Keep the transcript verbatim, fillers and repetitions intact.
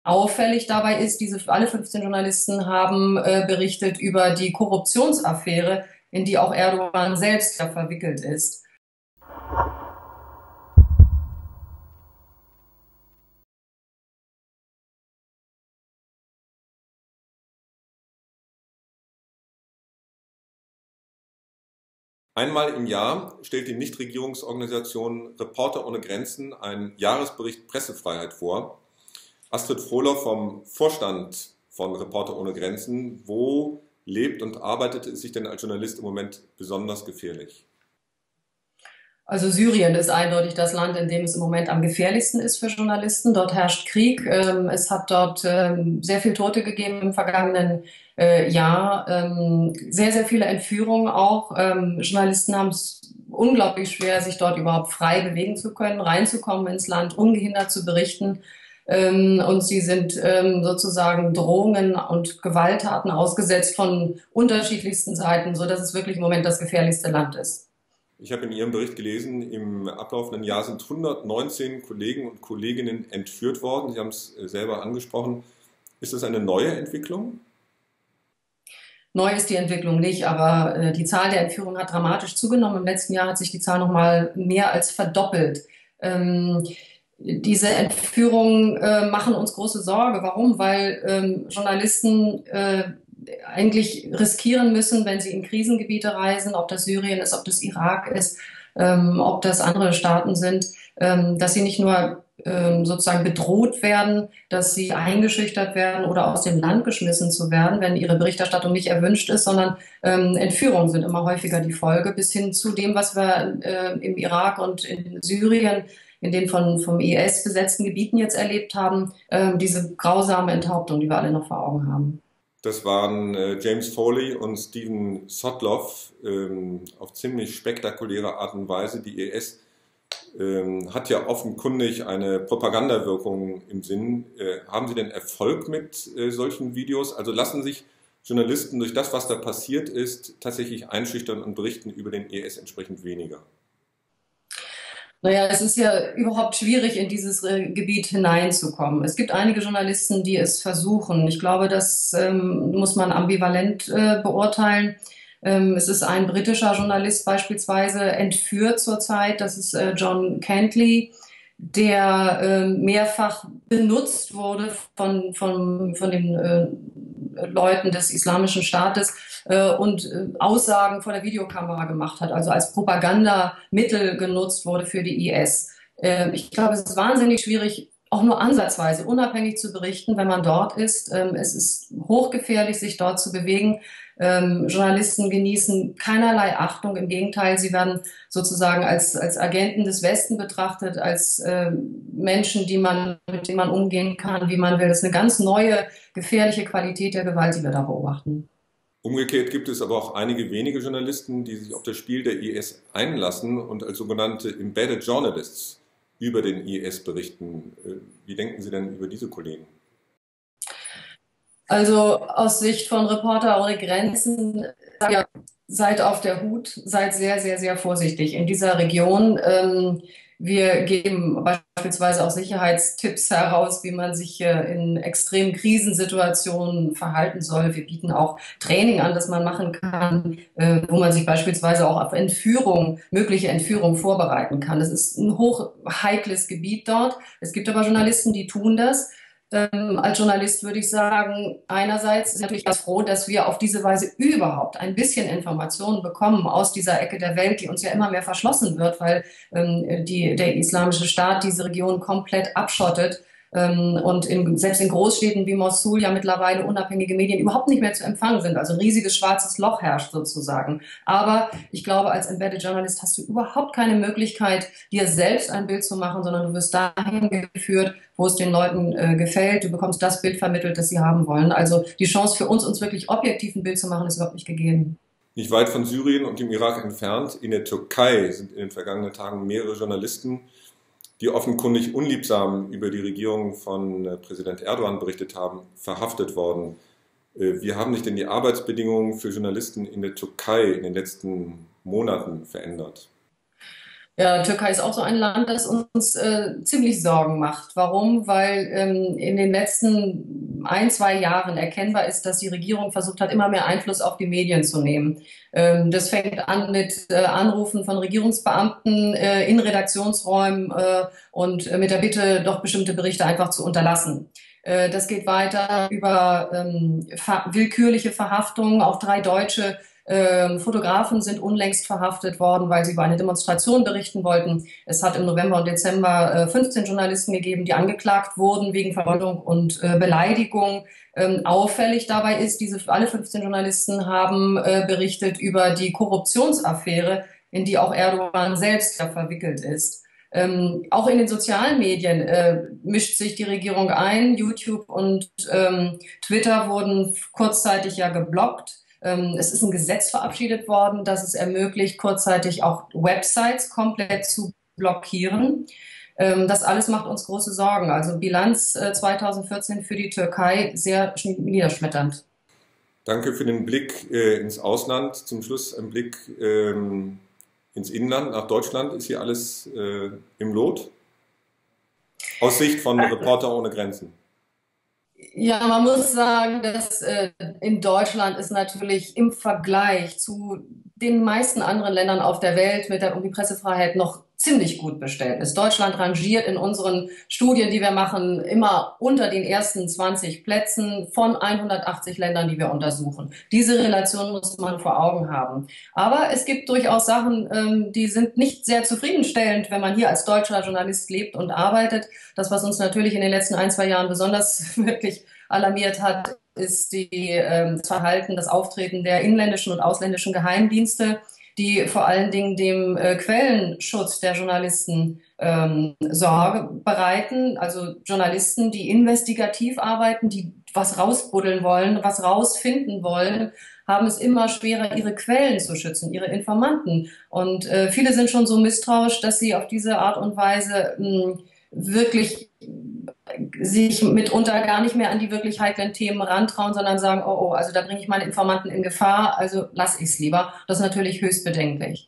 Auffällig dabei ist, diese alle fünfzehn Journalisten haben äh, berichtet über die Korruptionsaffäre, in die auch Erdogan selbst ja verwickelt ist. Einmal im Jahr stellt die Nichtregierungsorganisation Reporter ohne Grenzen einen Jahresbericht Pressefreiheit vor. Astrid Frohler vom Vorstand von Reporter ohne Grenzen, wo lebt und arbeitet es sich denn als Journalist im Moment besonders gefährlich? Also Syrien ist eindeutig das Land, in dem es im Moment am gefährlichsten ist für Journalisten. Dort herrscht Krieg. Ähm, es hat dort ähm, sehr viel Tote gegeben im vergangenen äh, Jahr. Ähm, sehr, sehr viele Entführungen auch. Ähm, Journalisten haben es unglaublich schwer, sich dort überhaupt frei bewegen zu können, reinzukommen ins Land, ungehindert zu berichten. Ähm, und sie sind ähm, sozusagen Drohungen und Gewalttaten ausgesetzt von unterschiedlichsten Seiten, sodass es wirklich im Moment das gefährlichste Land ist. Ich habe in Ihrem Bericht gelesen, im ablaufenden Jahr sind hundertneunzehn Kollegen und Kolleginnen entführt worden. Sie haben es selber angesprochen. Ist das eine neue Entwicklung? Neu ist die Entwicklung nicht, aber äh, die Zahl der Entführungen hat dramatisch zugenommen. Im letzten Jahr hat sich die Zahl noch mal mehr als verdoppelt. Ähm, diese Entführungen äh, machen uns große Sorge. Warum? Weil ähm, Journalisten äh, eigentlich riskieren müssen, wenn sie in Krisengebiete reisen, ob das Syrien ist, ob das Irak ist, ähm, ob das andere Staaten sind, ähm, dass sie nicht nur ähm, sozusagen bedroht werden, dass sie eingeschüchtert werden oder aus dem Land geschmissen zu werden, wenn ihre Berichterstattung nicht erwünscht ist, sondern ähm, Entführungen sind immer häufiger die Folge, bis hin zu dem, was wir äh, im Irak und in Syrien in den von, vom I S besetzten Gebieten jetzt erlebt haben, äh, diese grausame Enthauptung, die wir alle noch vor Augen haben. Das waren äh, James Foley und Steven Sotloff ähm, auf ziemlich spektakuläre Art und Weise. Die I S ähm, hat ja offenkundig eine Propagandawirkung im Sinn. Äh, haben Sie denn Erfolg mit äh, solchen Videos? Also lassen sich Journalisten durch das, was da passiert ist, tatsächlich einschüchtern und berichten über den I S entsprechend weniger? Naja, es ist ja überhaupt schwierig, in dieses äh, Gebiet hineinzukommen. Es gibt einige Journalisten, die es versuchen. Ich glaube, das ähm, muss man ambivalent äh, beurteilen. Ähm, es ist ein britischer Journalist beispielsweise entführt zurzeit. Das ist äh, John Cantley, der äh, mehrfach benutzt wurde von, von, von den äh, Leuten des Islamischen Staates äh, und äh, Aussagen vor der Videokamera gemacht hat, also als Propagandamittel genutzt wurde für die I S. Äh, ich glaube, es ist wahnsinnig schwierig, auch nur ansatzweise unabhängig zu berichten, wenn man dort ist. Ähm, es ist hochgefährlich, sich dort zu bewegen. Ähm, Journalisten genießen keinerlei Achtung. Im Gegenteil, sie werden sozusagen als, als Agenten des Westen betrachtet, als äh, Menschen, die man, mit denen man umgehen kann, wie man will. Das ist eine ganz neue, gefährliche Qualität der Gewalt, die wir da beobachten. Umgekehrt gibt es aber auch einige wenige Journalisten, die sich auf das Spiel der I S einlassen und als sogenannte Embedded Journalists über den I S berichten. Wie denken Sie denn über diese Kollegen? Also aus Sicht von Reporter ohne Grenzen, ja, seid auf der Hut, seid sehr, sehr, sehr vorsichtig in dieser Region. Ähm, wir geben beispielsweise auch Sicherheitstipps heraus, wie man sich äh, in extremen Krisensituationen verhalten soll. Wir bieten auch Training an, das man machen kann, äh, wo man sich beispielsweise auch auf Entführung, mögliche Entführung vorbereiten kann. Das ist ein hochheikles Gebiet dort. Es gibt aber Journalisten, die tun das. Ähm, als Journalist würde ich sagen, einerseits ist natürlich ganz froh, dass wir auf diese Weise überhaupt ein bisschen Informationen bekommen aus dieser Ecke der Welt, die uns ja immer mehr verschlossen wird, weil ähm, die, der Islamische Staat diese Region komplett abschottet. Ähm, und in, selbst in Großstädten wie Mosul ja mittlerweile unabhängige Medien überhaupt nicht mehr zu empfangen sind. Also ein riesiges schwarzes Loch herrscht sozusagen. Aber ich glaube, als Embedded Journalist hast du überhaupt keine Möglichkeit, dir selbst ein Bild zu machen, sondern du wirst dahin geführt, wo es den Leuten äh, gefällt. Du bekommst das Bild vermittelt, das sie haben wollen. Also die Chance für uns, uns wirklich objektiv ein Bild zu machen, ist überhaupt nicht gegeben. Nicht weit von Syrien und dem Irak entfernt, in der Türkei, sind in den vergangenen Tagen mehrere Journalisten, die offenkundig unliebsam über die Regierung von Präsident Erdogan berichtet haben, verhaftet worden. Wie haben sich denn die Arbeitsbedingungen für Journalisten in der Türkei in den letzten Monaten verändert? Ja, Türkei ist auch so ein Land, das uns äh, ziemlich Sorgen macht. Warum? Weil ähm, in den letzten ein, zwei Jahren erkennbar ist, dass die Regierung versucht hat, immer mehr Einfluss auf die Medien zu nehmen. Ähm, das fängt an mit äh, Anrufen von Regierungsbeamten äh, in Redaktionsräumen äh, und äh, mit der Bitte, doch bestimmte Berichte einfach zu unterlassen. Äh, das geht weiter über ähm, ver willkürliche Verhaftungen. Auch drei Deutsche Ähm, Fotografen sind unlängst verhaftet worden, weil sie über eine Demonstration berichten wollten. Es hat im November und Dezember äh, fünfzehn Journalisten gegeben, die angeklagt wurden wegen Verleumdung und äh, Beleidigung. Ähm, auffällig dabei ist, diese alle fünfzehn Journalisten haben äh, berichtet über die Korruptionsaffäre, in die auch Erdogan selbst ja verwickelt ist. Ähm, auch in den sozialen Medien äh, mischt sich die Regierung ein. YouTube und ähm, Twitter wurden kurzzeitig ja geblockt. Ähm, es ist ein Gesetz verabschiedet worden, das es ermöglicht, kurzzeitig auch Websites komplett zu blockieren. Ähm, das alles macht uns große Sorgen. Also Bilanz äh, zweitausendvierzehn für die Türkei sehr niederschmetternd. Danke für den Blick äh, ins Ausland. Zum Schluss ein Blick ähm, ins Inland, nach Deutschland. Ist hier alles äh, im Lot? Aus Sicht von Reporter ohne Grenzen. Ja, man muss sagen, dass äh, in Deutschland ist natürlich im Vergleich zu den meisten anderen Ländern auf der Welt mit der um die Pressefreiheit noch ziemlich gut bestellt ist. Deutschland rangiert in unseren Studien, die wir machen, immer unter den ersten zwanzig Plätzen von hundertachtzig Ländern, die wir untersuchen. Diese Relation muss man vor Augen haben. Aber es gibt durchaus Sachen, ähm, die sind nicht sehr zufriedenstellend, wenn man hier als deutscher Journalist lebt und arbeitet. Das, was uns natürlich in den letzten ein, zwei Jahren besonders wirklich alarmiert hat, ist die, äh, das Verhalten, das Auftreten der inländischen und ausländischen Geheimdienste, die vor allen Dingen dem äh, Quellenschutz der Journalisten ähm, Sorge bereiten. Also Journalisten, die investigativ arbeiten, die was rausbuddeln wollen, was rausfinden wollen, haben es immer schwerer, ihre Quellen zu schützen, ihre Informanten. Und äh, viele sind schon so misstrauisch, dass sie auf diese Art und Weise mh, wirklich sich mitunter gar nicht mehr an die wirklich heiklen Themen rantrauen, sondern sagen, oh, oh, also da bringe ich meine Informanten in Gefahr, also lass ich es lieber. Das ist natürlich höchst bedenklich.